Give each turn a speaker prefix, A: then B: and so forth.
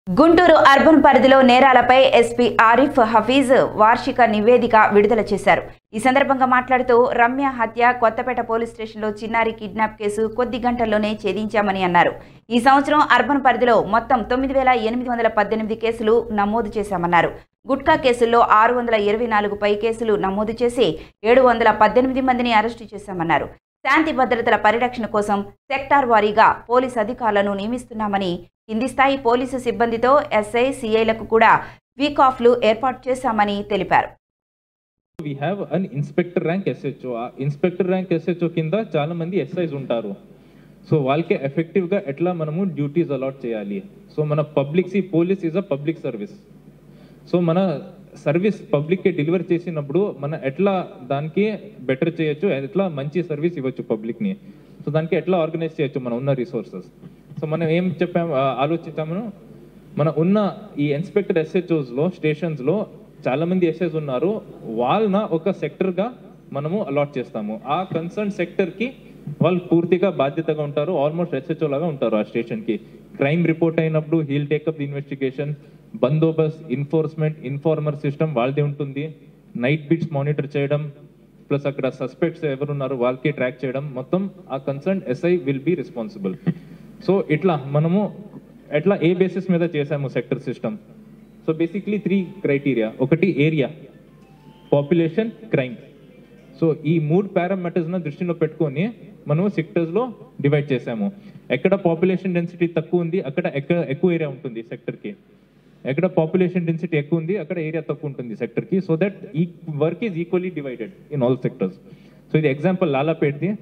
A: Guntur urban పరిధిలో నేరాలపై SP Arif Hafeez వార్షిక నివేదిక విడుదల చేశారు. ఈ సందర్భంగా మాట్లాడుతూ రమ్య హత్య, కొత్తపేట పోలీస్ స్టేషన్లో చిన్నారి కిడ్నాప్ కేసు కొద్ది గంటల్లోనే ఛేదించామని అన్నారు. ఈ సంవత్సరం అర్బన్ పరిధిలో మొత్తం 9818 కేసులు నమోదు చేశామన్నారు. గుట్కా కేసుల్లో 624 పై కేసులు నమోదు చేసి 718 మందిని అరెస్టు చేశామన్నారు. శాంతి భద్రతల పరిరక్షణ కోసం సెక్టార్ వారీగా పోలీస్ అధికారులను నియమిస్తున్నామని, కింది స్థాయి పోలీసు సిబ్బందితో ఎస్ఐ, సిఐలకు కూడా వీక్ ఆఫ్లు ఏర్పాటు చేశామని తెలిపారు.
B: We have an inspector rank SHO. Inspector rank SHO కింద చాలా మంది ఎస్ఐస్ ఉంటారు. సో వాళ్ళకి ఎఫెక్టివ్ గా ఎట్లా మనము డ్యూటీస్ అలాట్ చేయాలి. సో మన police is a public service. So మన సర్వీస్ పబ్లిక్ కి డెలివర్ చేసినప్పుడు మన ఎట్లా దానికి బెటర్ చేయొచ్చు, ఎట్లా మంచి సర్వీస్ ఇవ్వచ్చు పబ్లిక్ ని. సో దానికి ఎట్లా ఆర్గనైజ్ చేయొచ్చు మన ఉన్న రిసోర్సెస్. సో మనం ఏం ఆలోచించాము, మన ఉన్న ఈ ఇన్స్పెక్టర్ SHOs లో స్టేషన్స్ లో చాలా మంది ఎస్ఐస్ ఉన్నారు. వాళ్ళన ఒక సెక్టర్ గా మనము అలాట్ చేస్తాము. ఆ కన్సర్న్ సెక్టర్ కి వాళ్ళు పూర్తిగా బాధ్యతగా ఉంటారు. ఆల్మోస్ట్ SHO లాగా ఉంటారు. ఆ స్టేషన్ కి క్రైమ్ రిపోర్ట్ అయినప్పుడు హీల్ టేకప్ ది ఇన్వెస్టిగేషన్, బందోబస్త్, ఇన్ఫోర్స్మెంట్, ఇన్ఫార్మర్ సిస్టమ్ వాళ్ళది ఉంటుంది. నైట్ బిట్స్ మానిటర్ చేయడం, ప్లస్ అక్కడ సస్పెక్ట్స్ ఎవరున్నారు వాళ్ళకి ట్రాక్ చేయడం, మొత్తం ఆ concern SI will be responsible. So ఇట్లా మనము ఎట్లా ఏ బేసిస్ మీద చేసాము sector system. So basically 3 criteria. ఒకటి ఏరియా, పాపులేషన్, క్రైమ్. సో ఈ 3 పారామీటర్స్ దృష్టిలో పెట్టుకొని మనము సెక్టర్స్ లో డివైడ్ చేసాము. ఎక్కడ పాపులేషన్ డెన్సిటీ తక్కువ ఉంది అక్కడ ఎక్కువ ఏరియా ఉంటుంది సెక్టర్ కి. ఎక్కడ పాపులేషన్ డెన్సిటీ ఎక్కువ ఉంది అక్కడ ఏరియా తక్కువ ఉంటుంది సెక్టర్ కి. సో దట్ ఈ work is equally divided in all sectors. So ఇది ఎగ్జాంపుల్ లాలాపేట్ది.